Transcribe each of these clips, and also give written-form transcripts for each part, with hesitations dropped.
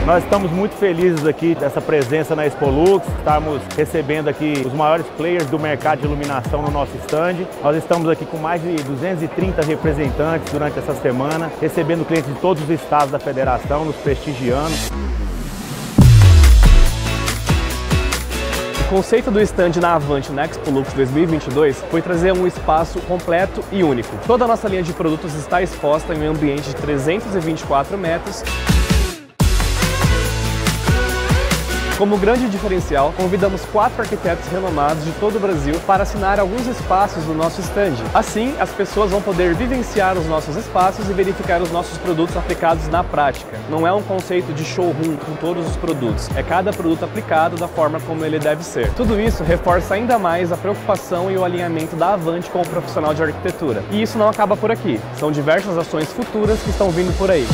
Nós estamos muito felizes aqui dessa presença na Expolux, estamos recebendo aqui os maiores players do mercado de iluminação no nosso stand. Nós estamos aqui com mais de 230 representantes durante essa semana, recebendo clientes de todos os estados da federação, nos prestigiando. O conceito do stand na Avante na Expolux 2022 foi trazer um espaço completo e único. Toda a nossa linha de produtos está exposta em um ambiente de 324 metros. Como grande diferencial, convidamos 4 arquitetos renomados de todo o Brasil para assinar alguns espaços do nosso stand. Assim, as pessoas vão poder vivenciar os nossos espaços e verificar os nossos produtos aplicados na prática. Não é um conceito de showroom com todos os produtos, é cada produto aplicado da forma como ele deve ser. Tudo isso reforça ainda mais a preocupação e o alinhamento da Avante com o profissional de arquitetura. E isso não acaba por aqui, são diversas ações futuras que estão vindo por aí.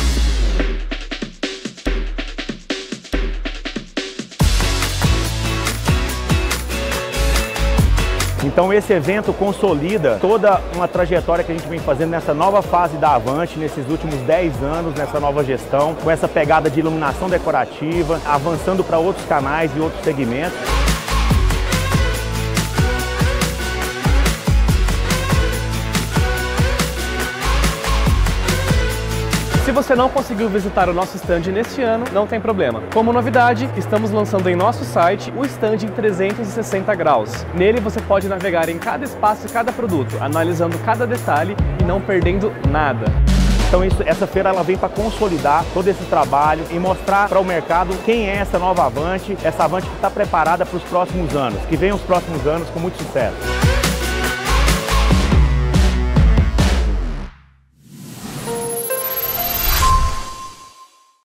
Então esse evento consolida toda uma trajetória que a gente vem fazendo nessa nova fase da Avante, nesses últimos 10 anos, nessa nova gestão, com essa pegada de iluminação decorativa, avançando para outros canais e outros segmentos. Se você não conseguiu visitar o nosso stand neste ano, não tem problema. Como novidade, estamos lançando em nosso site o stand em 360 graus. Nele você pode navegar em cada espaço e cada produto, analisando cada detalhe e não perdendo nada. Então essa feira ela vem para consolidar todo esse trabalho e mostrar para o mercado quem é essa nova Avante, essa Avante que está preparada para os próximos anos, que venham os próximos anos com muito sucesso.